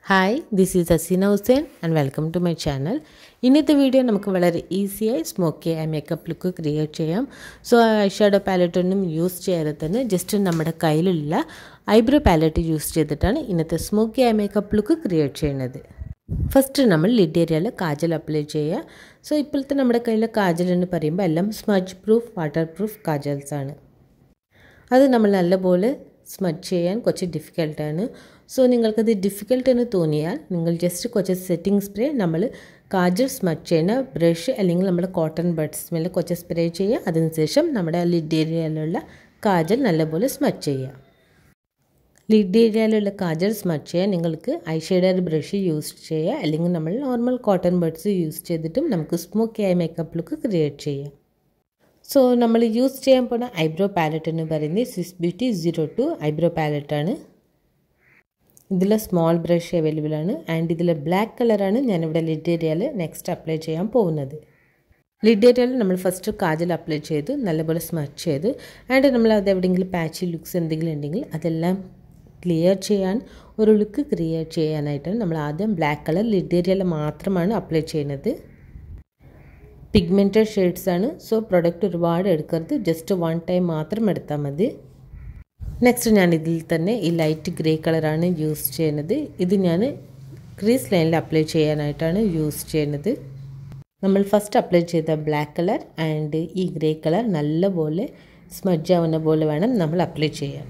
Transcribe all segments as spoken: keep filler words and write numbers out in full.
Hi, this is Asina Hussain and welcome to my channel. In this video, we will easy smoky eye makeup look create. So, eyeshadow palette use just our eyebrow palette use in smoky eye makeup look create. First, we will lid area kajal apply. So, now we will kajal smudge proof, waterproof kajals. That is we smudge cheyan kochi difficult aanu. So ningalku adu difficult enu thoniyal ningal just kochi setting spray nammal kajal smudge cheyna brush allengil nammada cotton buds mele kochi spray cheya adinu shesham nammada lid area ilulla kajal nalla pole smudge cheya. Lid area ilulla kajal smudge cheya ningalku eyeshadow brush use cheya allengil nammal normal cotton buds use cheyidittum namukku smoky eye makeup look create cheya. So, we will use the eyebrow palette. Swiss Beauty zero two eyebrow palette. This is a small brush available and this is black color. I will lid area next apply it. Lid area we will first kajal apply it. We will smudge it. And we will patchy looks and clear it. We will create it. We will black color lid area apply it. Pigmented shades ആണ് so product ഒരുപാട് എടുക്കരുത് just one time മാത്രം എടുത്താൽ മതി. Next ഞാൻ ഇതിൽ തന്നെ ഈ ലൈറ്റ് ഗ്രേ കളർ ആണ് യൂസ് ചെയ്യുന്നത്. ഇത് ഞാൻ ക്രീസ് ലൈനിൽ അപ്ലൈ ചെയ്യാനായിട്ടാണ് യൂസ് ചെയ്യുന്നത്. നമ്മൾ ഫസ്റ്റ് അപ്ലൈ ചെയ്ത ബ്ലാക്ക് കളർ ആൻഡ് ഈ ഗ്രേ കളർ നല്ലപോലെ സ്മഡ്ജ് ആവുന്ന പോലെ വേണം നമ്മൾ അപ്ലൈ ചെയ്യാൻ.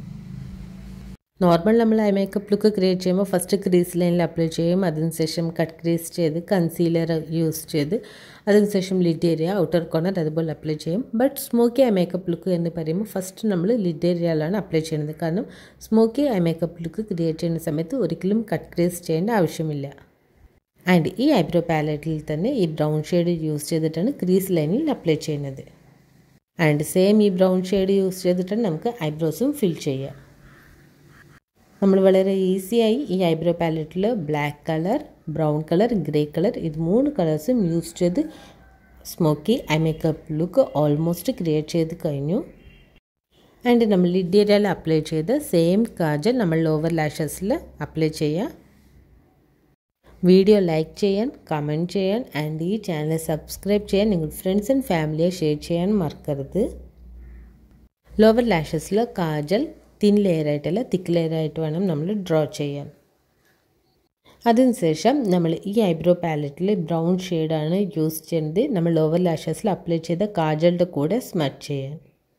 നോർമൽ നമ്മൾ ഐ മേക്കപ്പ് ലുക്ക് ക്രിയേറ്റ് ചെയ്യുമ്പോൾ ഫസ്റ്റ് ക്രീസ് ലൈനിൽ അപ്ലൈ ചെയ്യും. അതിനുശേഷം കട്ട് ക്രീസ് ചെയ്ത് കൺസീലർ യൂസ് ചെയ്ത് അതിനുശേഷം ലിഡ് ഏരിയ ഔട്ടർ കോർണർ അതുപോലെ അപ്ലൈ ചെയ്യും. But smokey eye makeup look എന്ന് പറയുമ്പോൾ ഫസ്റ്റ് നമ്മൾ ലിഡ് ഏരിയയിലാണ് അപ്ലൈ ചെയ്യുന്നത്. കാരണം smokey eye makeup look create ചെയ്യുന്ന സമയത്ത് ഒരിക്കലും കട്ട് ക്രീസ് ചെയ്യേണ്ട ആവശ്യമില്ല. ആൻഡ് ഈ ഐബ്രോ പാലറ്റിൽ തന്നെ ഈ ബ്രൗൺ ഷെയ്ഡ് യൂസ് ചെയ്തിട്ടാണ് ക്രീസ് ലൈനിൽ അപ്ലൈ ചെയ്യുന്നത്. ആൻഡ് സെയിം ഈ ബ്രൗൺ ഷെയ്ഡ് യൂസ് ചെയ്തിട്ടാണ് നമുക്ക് ഐബ്രോസും ഫിൽ ചെയ്യാം. നമ്മൾ വളരെ ഈസിയായി ഈ ഐബ്രോ പാലറ്റിൽ black colour, brown colour, grey colour ഇത് മൂന്ന് കളേഴ്സും യൂസ് ചെയ്ത് smokey eye makeup look almost create ചെയ്ത് കഴിഞ്ഞു. ആൻഡ് നമ്മൾ ലിഡ് ഏരിയയിൽ അപ്ലൈ ചെയ്ത് സെയിം കാജൽ നമ്മൾ ലോവർ ലാഷസിൽ അപ്ലൈ ചെയ്യാം. വീഡിയോ ലൈക്ക് ചെയ്യാൻ, കമൻറ്റ് ചെയ്യാൻ ആൻഡ് ഈ ചാനൽ സബ്സ്ക്രൈബ് ചെയ്യാൻ നിങ്ങൾ ഫ്രണ്ട്സ് ആൻഡ് ഫാമിലിയെ ഷെയർ ചെയ്യാൻ മറക്കരുത്. ലോവർ ലാഷസിൽ കാജൽ തിൻ ലെയർ ആയിട്ടല്ല തിക്ക് ലെയർ ആയിട്ട് വേണം നമ്മൾ ഡ്രോ ചെയ്യാൻ. അതിനുശേഷം നമ്മൾ ഈ ഐബ്രോ പാലറ്റിൽ ബ്രൗൺ ഷെയ്ഡാണ് യൂസ് ചെയ്യുന്നത്. നമ്മൾ ലോവർ ലാഷസിൽ അപ്ലൈ ചെയ്ത കാജലിൻ്റെ കൂടെ സ്മഡ്ജ് ചെയ്യാൻ.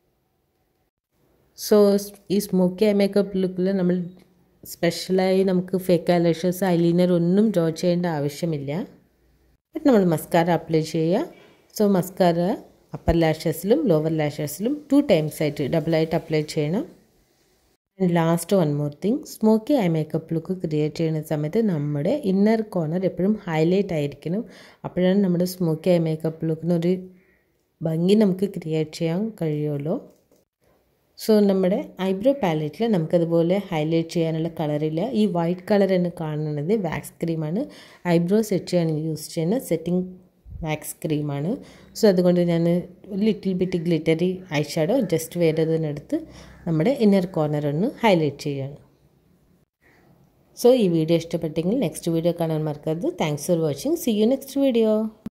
സോ ഈ സ്മോക്കി ഐ മേക്കപ്പ് ലുക്കിൽ നമ്മൾ സ്പെഷ്യലായി നമുക്ക് ഫേക്ക് ഐ ലാഷസ് ഐലൈനർ ഒന്നും ഡ്രോ ചെയ്യേണ്ട ആവശ്യമില്ല. നമ്മൾ മസ്കാര അപ്ലൈ ചെയ്യുക. സോ മസ്കാര അപ്പർ ലാഷസിലും ലോവർ ലാഷസിലും ടു ടൈംസ് ആയിട്ട് ഡബിളായിട്ട് അപ്ലൈ ചെയ്യണം. And last one more thing, smokey eye makeup look create ചെയ്യുന്ന സമയത്ത് നമ്മുടെ ഇന്നർ കോർണർ എപ്പോഴും ഹൈലൈറ്റ് ആയിരിക്കണം. അപ്പോഴാണ് നമ്മുടെ സ്മോക്കി ഐ മേക്കപ്പ് ലുക്കിനൊരു ഭംഗി നമുക്ക് ക്രിയേറ്റ് ചെയ്യാൻ കഴിയുള്ളൂ. സോ നമ്മുടെ ഐബ്രോ പാലറ്റിൽ നമുക്കതുപോലെ ഹൈലൈറ്റ് ചെയ്യാനുള്ള കളറില്ല. ഈ വൈറ്റ് കളർ എന്ന് കാണുന്നത് വാക്സ് ക്രീമാണ്. ഐബ്രോ സെറ്റ് ചെയ്യാൻ യൂസ് ചെയ്യുന്ന സെറ്റിംഗ് വാക്സ് ക്രീമാണ്. സോ അതുകൊണ്ട് ഞാൻ little bit glittery eye shadow just വേറെതിനെടുത്ത് നമ്മുടെ ഇന്നർ കോർണർ ഒന്ന് ഹൈലൈറ്റ് ചെയ്യാണ്. സോ ഈ വീഡിയോ ഇഷ്ടപ്പെട്ടെങ്കിൽ നെക്സ്റ്റ് വീഡിയോ കാണാൻ മറക്കരുത്. Thanks for watching. See you next video.